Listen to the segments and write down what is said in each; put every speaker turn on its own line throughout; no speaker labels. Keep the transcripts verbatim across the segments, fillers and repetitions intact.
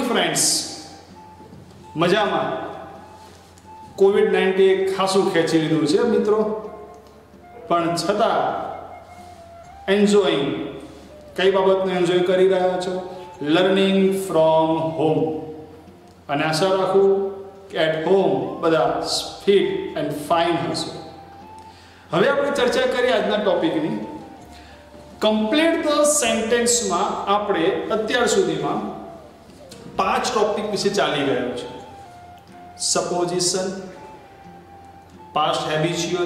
Friends मजामा Covid nineteen खासू खेची लीधुं छे मित्रों पण छता एन्जॉयिंग कई बाबतने एन्जॉय करी रह्या छो लर्निंग फ्रॉम होम अने आशा राखुं के एट होम बधा फिट एंड फाइन हशो। हवे आपणे चर्चा करीए आजना टॉपिकनी कम्प्लीट द सेंटेन्स में आपणे अत्यार सुधीमां पांच टॉपिक विषे चाली रह्यो छे। Supposition, past habitual,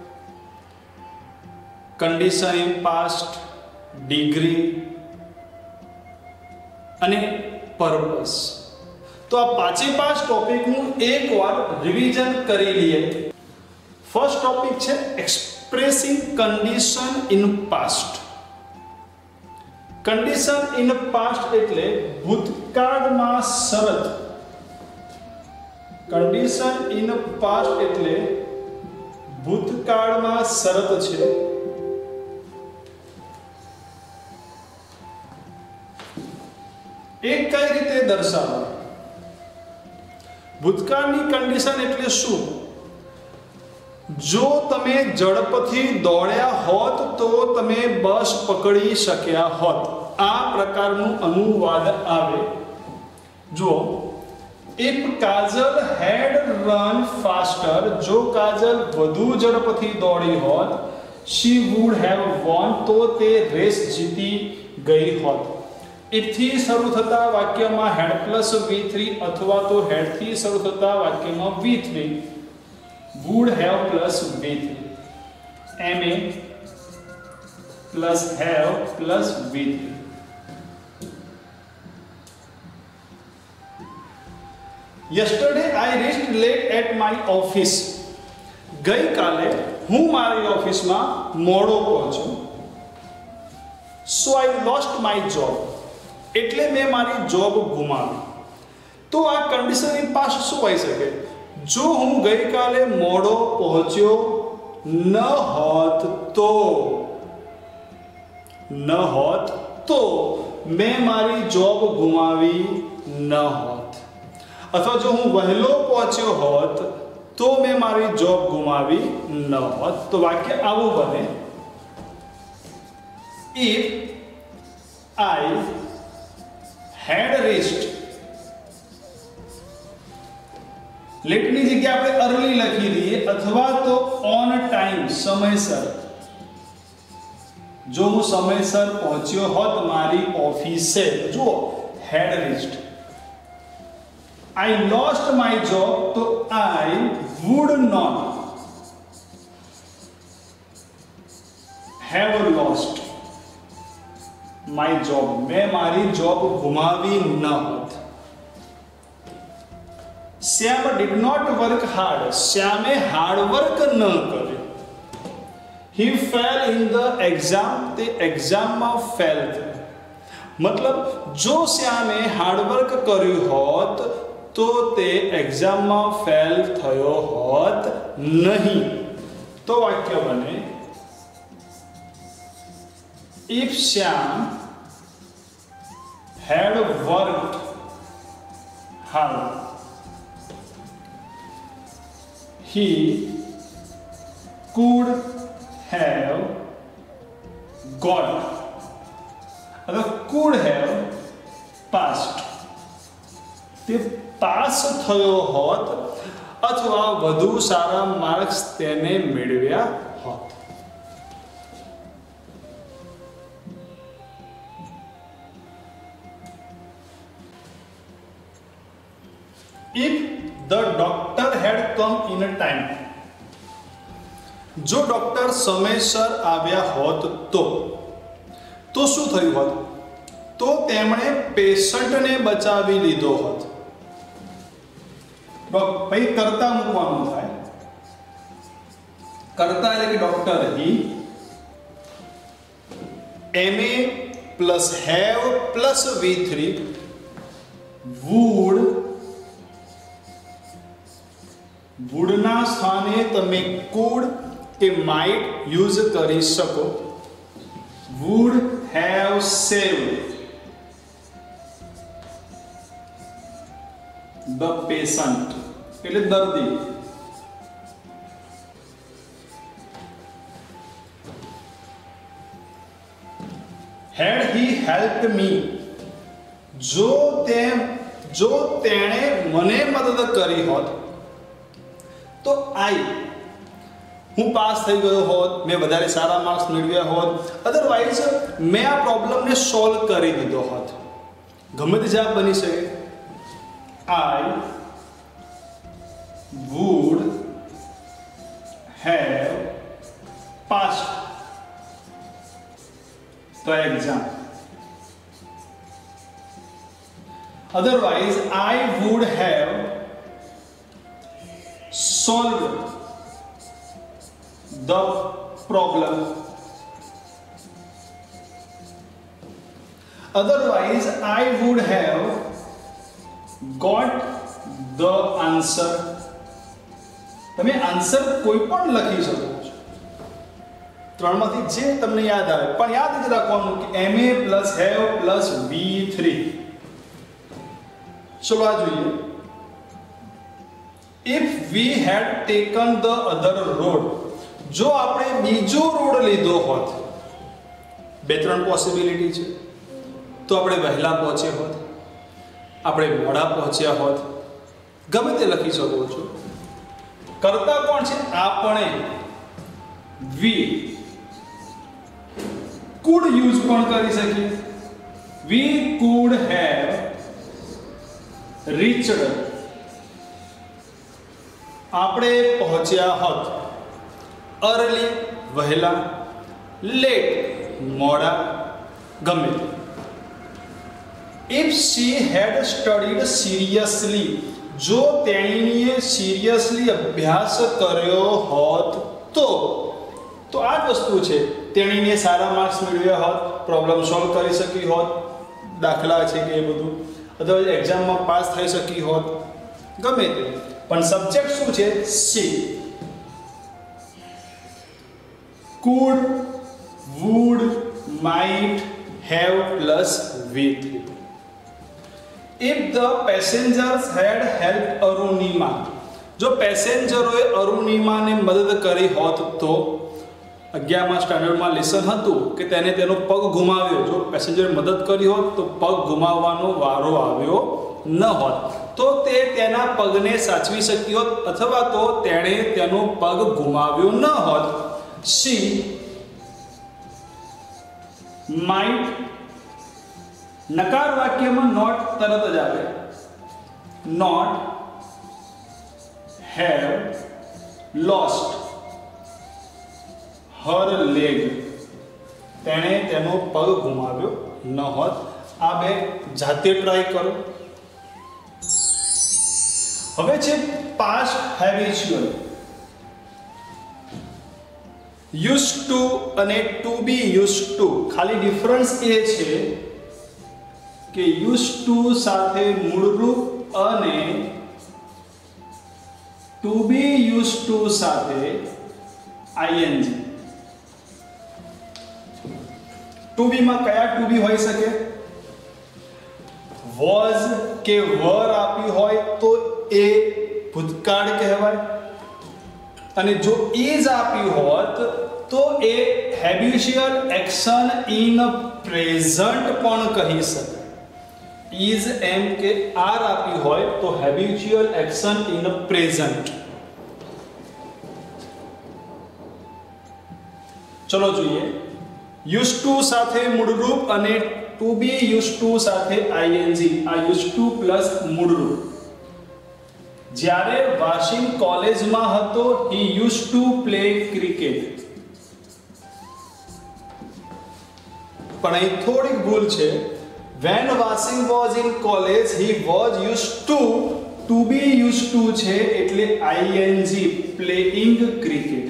condition in past, degree अने पर्पस। तो आ पांचे पांच टॉपिक नु एक बार रिवीजन करी लीए। फर्स्ट टॉपिक छे expressing condition in past. Condition in past एटले भूतकाळमां शरत। कंडीशन इन पास्ट एटले भूतकाळमां शरत छे। एक कई रीते दर्शावे भूतकाळनी कंडीशन एटले शुं? जो तमे झड़पथी दौड़्या होत तो तमे बस पकड़ी शक्या होत। आ प्रकारनु अनुवाद आवे। जो if Kajal had run faster, जो काजल वधु झड़पथी दौड़ी होत शी वुड हैव वॉन, तो ते रेस जीती गई होत। इफ थी शुरू थता वाक्यमां हेड प्लस वी थ्री अथवा तो हेड थी शुरू थता वाक्यमां V three would have plus V three, M A plus have plus V three. Yesterday I reached late at my office. गई काले हूँ मारी ऑफिस में मोड़ो पहुंचो। So I lost my job. એટલે મેં મારી જોબ ગુમાવી। તો આ કન્ડિશન ઇન પાસ્ટ શું હોઈ શકે? जो हूँ गई काले मोड़ो पहुंच्यो न होत तो, न होत तो मैं मारी जॉब गुमावी न होत। अथवा जो हूँ वहेलो पहुंच्यो होत तो मैं मारी जॉब गुमावी न होत। तो वाक्य आवुं बने इफ आई हैड रीच्ड, लेटनी जगह आपणे अर्ली लखी दीए अथवा तो ऑन टाइम समयसर। जो हूँ समयसर पहुंच्यो होत मारी ऑफिसे, जो had reached. I lost my job, तो I would not have lost my job, मैं मारी जॉब गुमावी न होत। Shyam did not work hard, श्यामे हार्ड वर्क न कर्यो। He fail in the exam, ते एग्जाम में फेल थयो। मतलब जो श्यामे हार्ड वर्क कर्यो होत तो ते एग्जाम में फेल थयो होत नहीं। तो वाक्य बने if Shyam had worked hard he could have got, अगर could have passed, ते पास थयो होत अथवा વધુ સારા માર્ક્સ તેને મેળવ્યા હોત। If the doctor had come in a time, जो डॉक्टर समयसर आव्या होत तो तो શું થયું હોત? તો તેમણે પેશન્ટને બચાવી લીધો હોત। ભાઈ કરતા મૂકવાનું થાય। કરતા એટલે કે doctor he M A plus have plus V three would, would ना स्थाने तमे could के might यूज करी सको। would have saved, the patient એટલે દર્દી. Had he helped me, જો તે જો તેણે મને મદદ કરી હોત તો I હું પાસ થઈ ગયો હોત, મેં વધારે સારા માર્ક્સ મેળવ્યા હોત, અધરવાઇઝ મેં આ પ્રોબ્લેમને સોલ્વ કરી દીધો હોત. ગમે તે જવાબ બની શકે. I would have passed the exam. Otherwise, I would have solved the problem. Otherwise, I would have got the answer. તમે આન્સર કોઈ પણ લખી શકો છો, ત્રણમાંથી જે તમને યાદ આવે, પણ યાદ જ રાખવાનું કે ma plus have plus V three. ચલો આ જોઈએ. If we had taken the other road, જો આપણે બીજો રોડ લીધો હોત, બે ત્રણ પોસિબિલિટી છે. તો આપણે વહેલા પહોંચ્યા હોત, આપણે મોડા પહોંચ્યા હોત, ગમે તે લખી શકો છો. કરતા કોણ છે? આપણે. we could use પણ કરી શકીએ. we could have reached, આપણે પહોંચ્યા હોત. early વહેલા, late મોડા, ગમે તે. if she had studied seriously, જો તેણીએ સિરિયસલી અભ્યાસ કર્યો હોત તો તો આ જ વસ્તુ છે. તેણીને સારા માર્ક્સ મેળવ્યા હોત, પ્રોબ્લેમ સોલ્વ કરી શકી હોત, દાખલા છે કે એ બધું, અથવા એક્ઝામમાં પાસ થઈ શકી હોત, ગમે તે. પણ સબ્જેક્ટ શું છે? She. could, would, might, have plus with. If the passengers had helped Arunima, જો પેસેન્જરોએ અરુણિમાને મદદ કરી હોત તો અગિયારમા સ્ટાન્ડર્ડમાં લેસન હતું કે તેને તેનો પગ ગુમાવ્યો. જો પેસેન્જરે મદદ કરી હોત તો પગ ગુમાવવાનો વારો આવ્યો ન હોત, તો તે તેના પગને સાચવી શકી હોત, અથવા તો તેણે તેનો પગ ગુમાવ્યો ન હોત. She might, નકાર વાક્યમાં નોટ તરત જ આવે. Not have lost her leg, તેણે તેનો પગ ગુમાવ્યો ન હોત. આ બે જાતે ટ્રાય કરો. હવે છે પાસ્ટ હેબિચ્યુઅલ. used to અને to be used to, ખાલી ડિફરન્સ એ છે કે used to સાથે મૂળરૂપ અને to be used to સાથે ing. to be માં કયા to be હોઈ શકે? was કે were આપ્યું હોય તો એ ભૂતકાળ કહેવાય, અને જો is આપ્યું હોત તો એ habitual action in present પણ કહી શકાય. is એમ કે are આપ્યું હોય તો habitual action in present. ચલો જોઈએ. used to સાથે મૂળરૂપ અને to be used to સાથે ing. આ used to પ્લસ મૂળરૂપ. જ્યારે વાશિંગ કોલેજમાં હતો he used to play cricket. પણ અહીં થોડીક ભૂલ છે. when Wasim was in college he was used to, to be used to છે એટલે ing, playing cricket.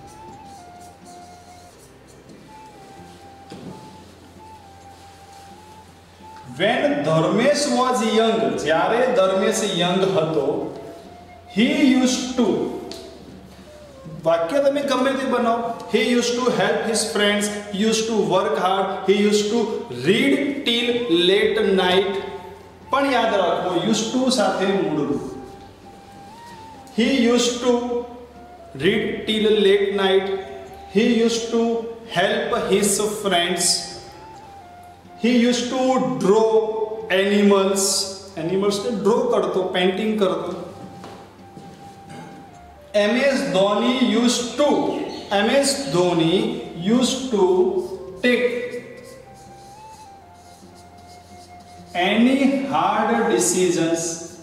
when Dharmesh was young, જ્યારે ધર્મેશ યંગ હતો he used to, વાક્ય તમે ગમે તે બનાવો. he used to help his friends, he used to work hard, he used to read till late night, પણ યાદ રાખો used to સાથે મૂળરૂપ. He used to read till late night. He used to help his friends. He used to draw animals. Animals ને draw કરતો, painting કરતો. M S Dhoni used to M S Dhoni used to take any hard decisions.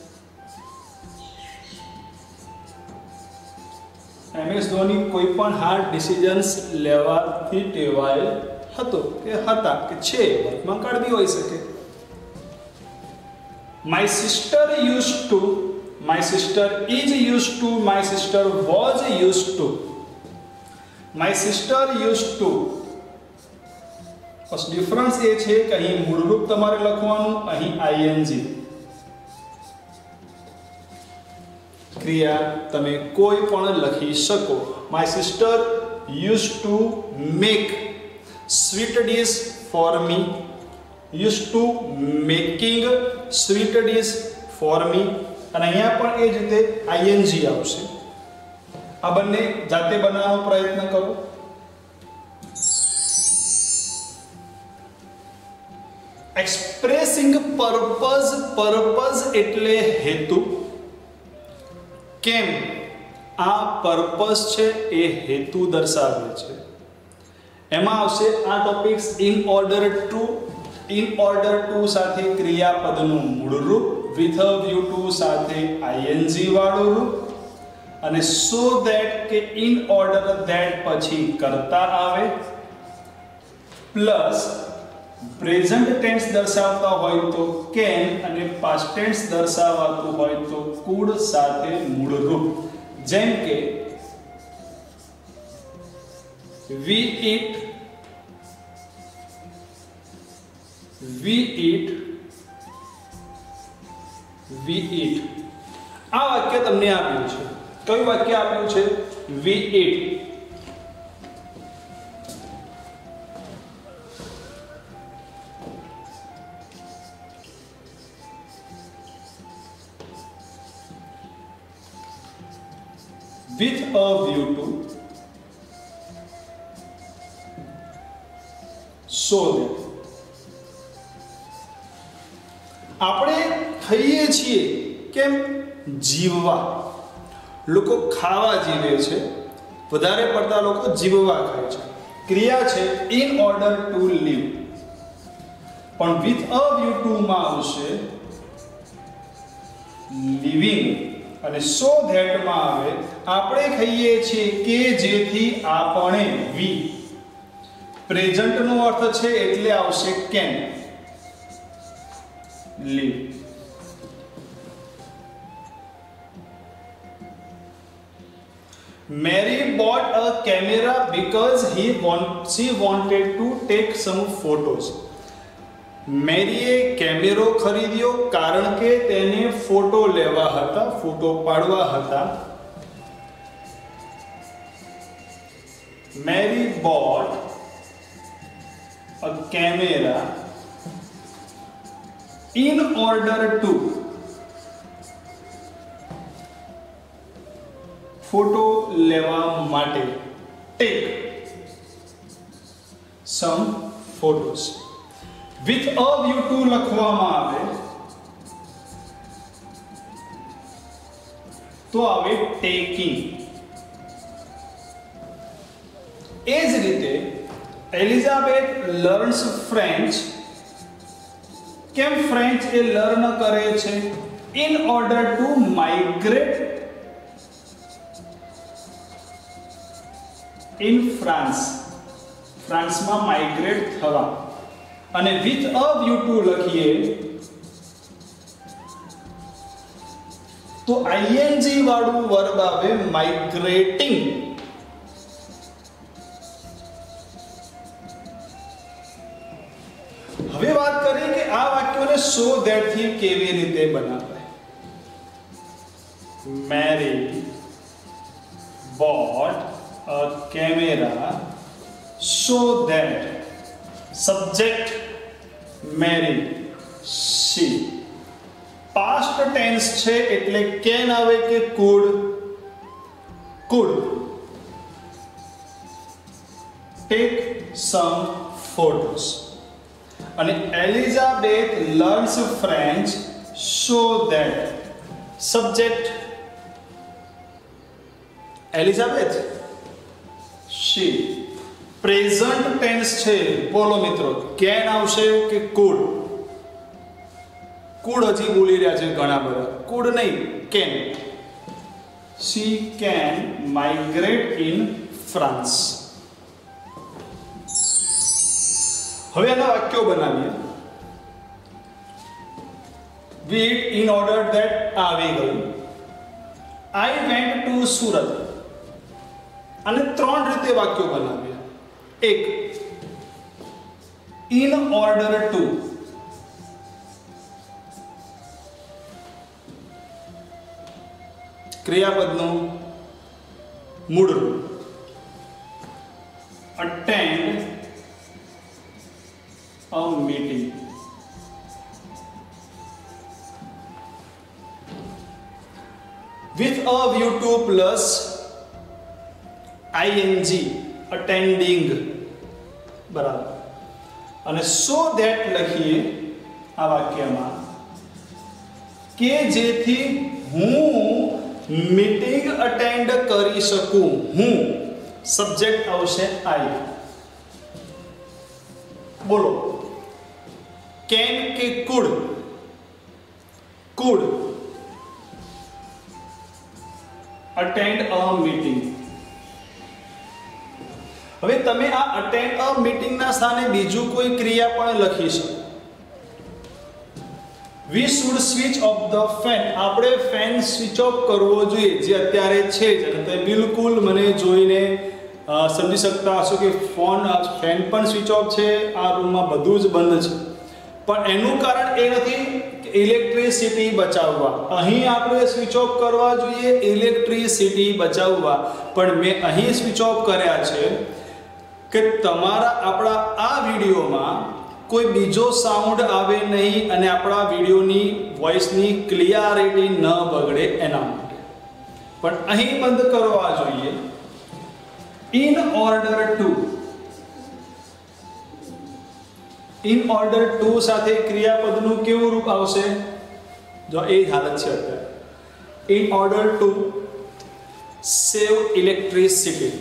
M S Dhoni કોઈ પણ hard decisions લેવાથી ટેવાયેલ હતો કે હતા કે છે, વર્તમાન કાળ બી હોઈ શકે. My sister used to, my sister is used to, my sister was used to. My sister used to. બસ ડિફરન્સ એ છે કે અહીં મૂળરૂપ તમારે લખવાનું, અહીં આઈએનજી. ક્રિયા તમે કોઈ પણ લખી શકો. My sister used to make sweet dish for me. Used to making sweet dish for me. અને અહીંયા પણ એ જ રીતે આઈએનજી આવશે. આ બંને જાતે બનાવવાનો પ્રયત્ન કરો. Expressing purpose. પર્પઝ એટલે હેતુ. કેમ આ પર્પસ છે એ હેતુ દર્શાવે છે. એમાં આવશે આ topics in order to. In order to સાથે ક્રિયાપદનું મૂળરૂપ, વિથ અ વ્યૂ ટુ સાથે આઈએનજી વાળું રૂપ, અને સો ધેટ કે ઇન ઓર્ડર ધેટ પછી કર્તા આવે, પ્લસ પ્રેઝન્ટ ટેન્સ દર્શાવતા હોય તો કેન, અને પાસ્ટ ટેન્સ દર્શાવતું હોય તો કુડ સાથે મૂળરૂપ. જેમ કે we eat, we eat, we eat. આ વાક્ય તમને આપ્યું છે. કયું વાક્ય આપ્યું છે? we eat. With a view to so that. આપણે ખાઈએ છીએ કેમ? જીવવા. લોકો ખાવા જીવે છે, વધારે પડતા લોકો જીવવા ખાય છે. ક્રિયા છે in order to live. પણ with a view to માં આવશે living, અને સો ધેટ માં આવે આપણે ખાઈએ છીએ કે જેથી આપણે, વી પ્રેઝન્ટ નો અર્થ છે એટલે આવશે can, leave. Mary bought a camera because he want, she wanted to take some photos. મેરીએ કેમેરો ખરીદ્યો કારણ કે તેને ફોટો લેવા હતા, ફોટો પાડવા હતા. Mary bought a camera in order to photo લેવા માટે take some photos. With a view to લખવામાં આવે તો આવે taking. એ જ રીતે એલિઝાબેથ લર્ન્સ ફ્રેન્ચ. કેમ ફ્રેન્ચ એ લર્ન કરે છે? in order to migrate in France. ફ્રાન્સમાં માઇગ્રેટ થવા. અને with a view to લખીએ તો આઈએનજી વાળું વર્બ આવે માઇગ્રેટિંગ. હવે વાત કરીએ કે આ વાક્યોને સો ધેટ થી કેવી રીતે બનાવાય. Mary bought a camera so that subject Mary, she, past tense છે એટલે કેન આવે કે could? Could take some photos. અને Elizabeth learns French so that subject Elizabeth she. Present tense છે, બોલો મિત્રો કેન આવશે કે કુડ? કુડ હજી બોલી રહ્યા છે ઘણા બધા, કુડ નહીં can. She can migrate in France. હવે આના વાક્યો બનાવીએ. વીટ ઇન ઓર્ડર ધેટ આવી ગયું. I went to Surat. અને ત્રણ રીતે વાક્યો બનાવીએ. એક, ઇન ઓર્ડર ટુ. ક્રિયાપદનું મૂળ રૂપ. Attend a meeting. With a view to plus ing attending બરાબર. અને so that લખીએ આ વાક્યમાં કે જેથી હું મીટિંગ અટેન્ડ કરી શકું. હું સબ્જેક્ટ આવશે આઈ. બોલો કેન કે could? Could attend a meeting. હવે તમે આ અટેન્ડ અ મીટિંગ ના સ્થાને બીજું કોઈ ક્રિયા પણ લખી શકો. We should switch off the fan. આપણે ફેન સ્વિચ ઓફ કરવો જોઈએ, જે અત્યારે છે જ. અને તમે બિલકુલ મને જોઈને સમજી શકતા હશો કે ફોન ફેન પણ સ્વિચ ઓફ છે, આ રૂમમાં બધું જ બંધ છે. પણ એનું કારણ એ નથી કે ઇલેક્ટ્રિસિટી બચાવવા. અહીં આપણે સ્વિચ ઓફ કરવા જોઈએ ઇલેક્ટ્રિસિટી બચાવવા, પણ મેં અહીં સ્વિચ ઓફ કર્યા છે કે તમારા આપણા આ વિડીયોમાં કોઈ બીજો સાઉન્ડ આવે નહીં અને આપણા વિડીયોની વોઇસની ક્લિયરિટી ન બગડે એના માટે. પણ અહીં બંધ કરવા જોઈએ. In order to. In order to સાથે ક્રિયાપદનું કેવું રૂપ આવશે? જો એ હાલત છે અત્યારે. In order to save electricity.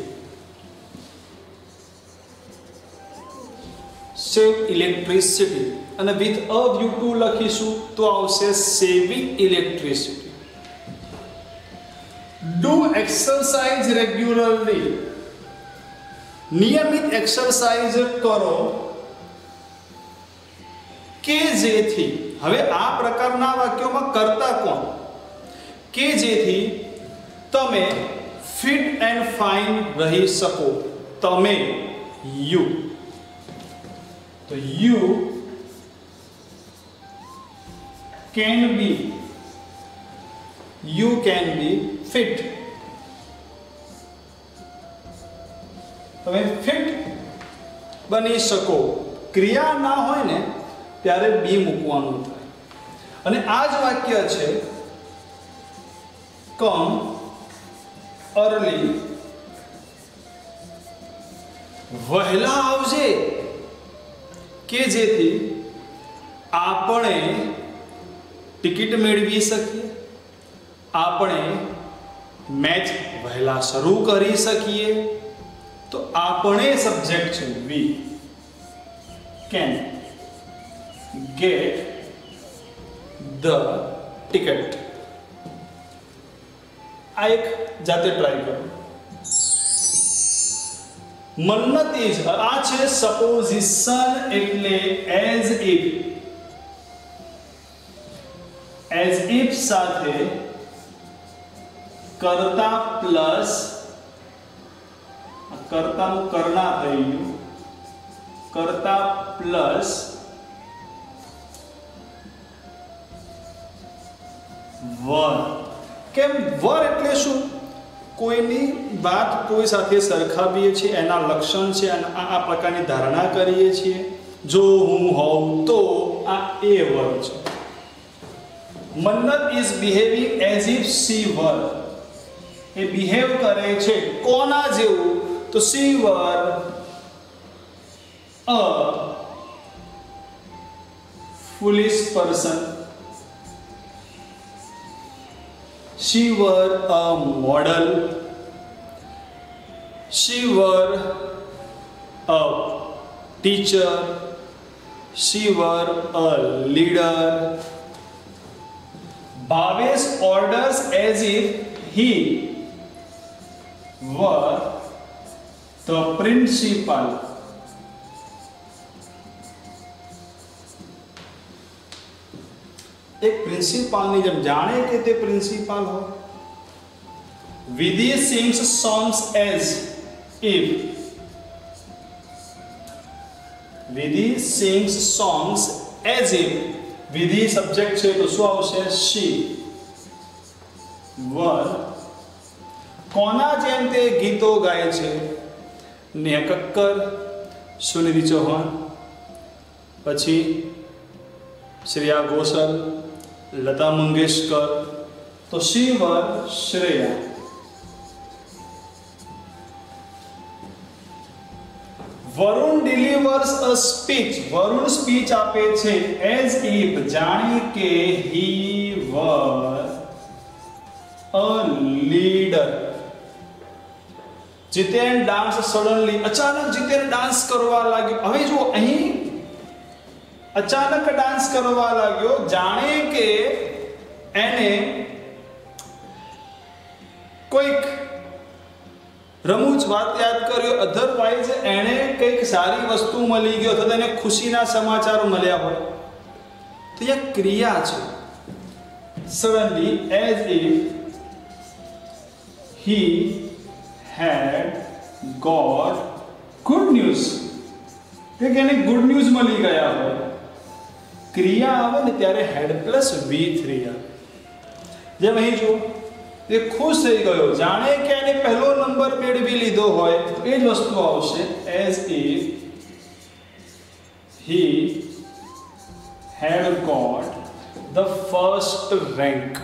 Save electricity. અને વિથ અ વ્યૂ ટુ લખીશું તો આવશે saving electricity. Do exercise regularly. નિયમિત એક્સરસાઇઝ કરો કે જેથી. હવે આ પ્રકારના વાક્યોમાં કરતા કોણ? કે જેથી તમે ફિટ એન્ડ ફાઇન રહી શકો. તમે યુ. તો you can be you can be fit. તમે ફિટ બની શકો. ક્રિયા ના હોય ને ત્યારે બી મૂકવાનું થાય. અને આ જ વાક્ય છે કમ અર્લી. વહેલા આવજે કે જેથી આપણે ટિકિટ મેળવી શકીએ, આપણે મેચ વહેલા શરૂ કરી શકીએ. તો આપણે સબ્જેક્ટ છે we can get the ticket. આ એક જાતે ટ્રાય કરો. મન્નતી જ આ છે સપોઝિશન, એટલે એઝ ઇફ. એઝ ઇફ સાથે કર્તા પ્લસ કર્તાનું કરના થઈ ગયું, કર્તા પ્લસ વર. કેમ વર એટલે શું? કોઈની વાત કોઈ સાથે સરખાવીએ છીએ, એના લક્ષણ છે અને આ પ્રકારની ધારણા કરીએ છીએ. જો હું હોઉં તો આ એ વર છે. Mannat is behaving as if she were, એ બિહેવ કરે છે કોના જેવું? તો she were a foolish person, she were a model, she were a teacher, she were a leader. Bhavesh orders as if he were the principal. एक principal ने जब जाने के ते प्रिंसिपल हो। Vidhi sings songs as if, Vidhi sings songs as if, Vidhi subject છે તો શું આવશે? she were કોના જેમ તે ગીતો ગાય છે? નેહા કક્કર, સુનિધિ ચૌહાણ, પછી શ્રેયા ઘોષાલ, लता मंगेशकर, तो she were Shreya. Varun delivers a speech, Varun speech आपे छे एज इफ, जाने के he were a leader. Jiten dance suddenly, अचानक जितेन डांस करवा लाग्यो। हवे जो अहीं अचानक डांस करवा लाग्यो, जाने के एने कोईक रमूज बात याद कर्यो, अदरवाइज एने कईक सारी वस्तु मળી ગયો તો તેને ખુશીના સમાચાર મળ્યા હોય, તો ये क्रिया છે। suddenly as if he had got good news, કે એને ગુડ ન્યૂઝ મળી ગયા હોય। क्रिया आवे ने त्यारे हेड प्लस वी थ्री आवे। जेम અહીં જો એ ખુશ થઈ ગયો, જાણે કે એને પહેલો નંબર મેળવી લીધો હોય, તો એ જ વસ્તુ આવશે as if he had got the first rank।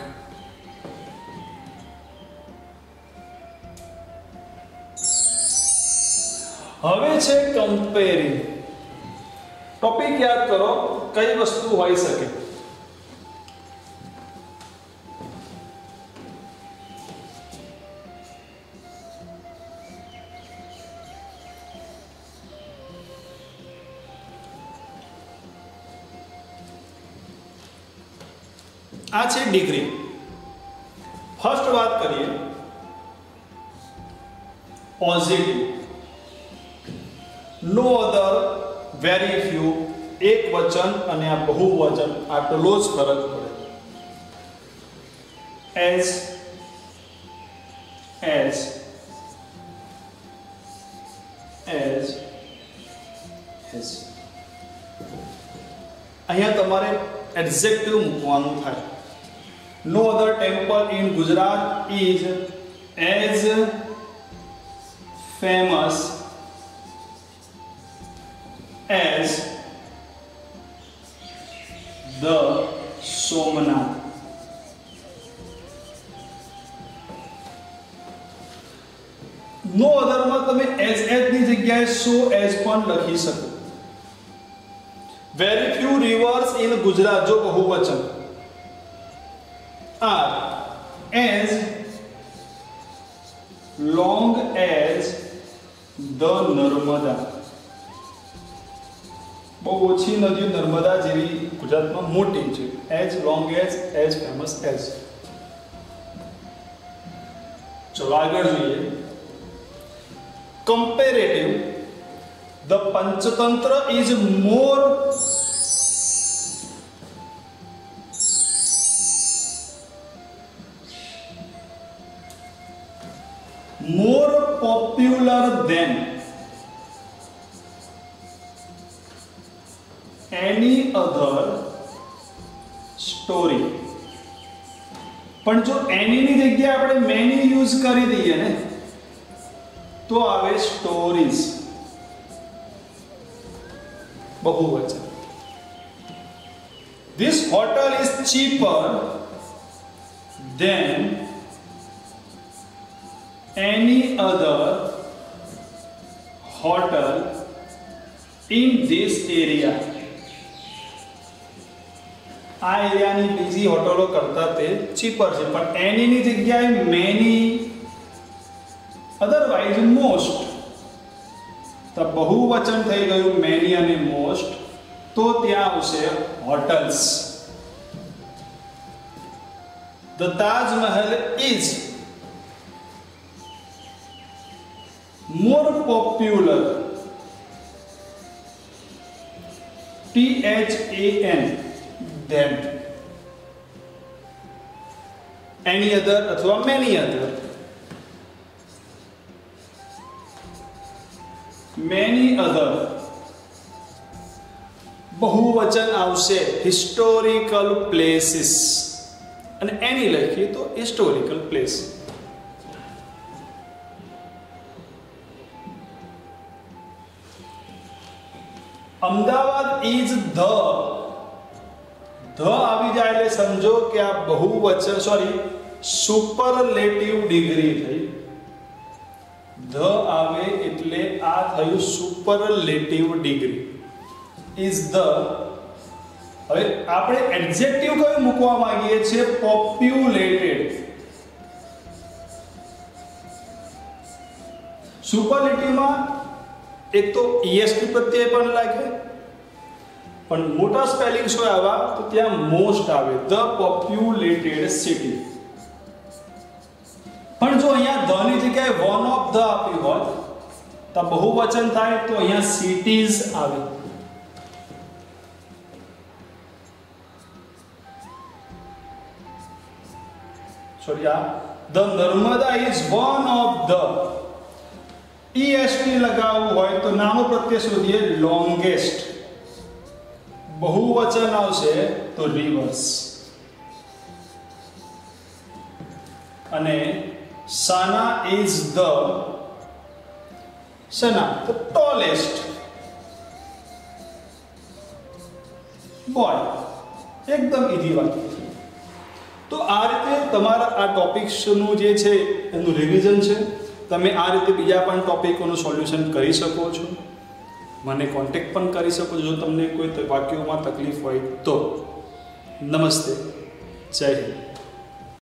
હવે છે કમ્પેરિંગ। टॉपिक याद करो, कई वस्तु होई सके। आ छे डिग्री। फर्स्ट बात करिए positive, no other, very few, एक वचन અને આ બહુવચન, આટલો જ ફરક પડે। As, as, as, as. અહીંયા તમારે એડજેક્ટિવ મૂકવાનું થાય। No other temple in Gujarat is as famous as the Somnath। No other में તમે as as ની જગ્યાએ so as પણ લખી શકો। very few rivers in Gujarat જો બહુવચન, are as long as the Narmada। बहुत ओછી નદીઓ નર્મદા જેવી ગુજરાતમાં મોટી છે। as long as, as famous as। चलो આગળ જોઈએ। comparative, the Panchatantra is more more popular than any other story। પણ જો એની ની જગ્યાએ આપણે મેની યુઝ કરી દઈએ ને તો આવે સ્ટોરીઝ, બહુવચન। This hotel is cheaper than any other hotel in this area. આ એરિયાની બીજી હોટલો કરતા તે ચીપર છે, પણ એનીની જગ્યાએ મેની, અધરવાઇઝ મોસ્ટ, તો બહુવચન થઈ ગયું મેની અને મોસ્ટ, તો ત્યાં આવશે hotels. The Taj Mahal is more popular, T H A N, than any other अथवा many other. Many other बहुवचन आवશે historical places, અને એની લખીએ તો historical place. Ahmedabad is the, the આવી જાય એટલે સમજો કે આ બહુવચન, સોરી સુપરલેટિવ ડિગ્રી થઈ. ધ આવે એટલે આ થયું સુપરલેટિવ ડિગ્રી. Is the. હવે આપણે એડજેક્ટિવ કયું મૂકવા માંગીએ છીએ? પોપ્યુલેટેડ. સુપરલેટિવમાં એક તો ઈએસટી પ્રત્યય પણ લાગે, પણ મોટા સ્પેલિંગ્સ હોય આવા તો ત્યાં મોસ્ટ આવે, ધ પોપ્યુલેટેડ સિટી. પણ જો અહીંયા ધ ની જગ્યાએ વન ઓફ ધ આપ્યું હોત તો બહુવચન થાય, તો અહીંયા સિટીઝ આવે. સોરી, આ the Narmada is one of the. EST લગાવવું હોય તો નાનો પ્રત્યય શોધીએ, લોંગેસ્ટ. બહુવચન આવશે તો રિવર્સ. અને સાના ઇઝ ધ, સના તો ટોલેસ્ટ બોય. એકદમ ઈઝી વાત. તો આ રીતે તમારા આ ટોપિક્સનું જે છે એનું રિવિઝન છે. તમે આ રીતે બીજા પણ ટોપિકોનું સોલ્યુશન કરી શકો છો. મને કોન્ટેક્ટ પણ કરી શકો છો જો તમને કોઈ વાક્યોમાં તકલીફ હોય તો. નમસ્તે, જય હિન્દ.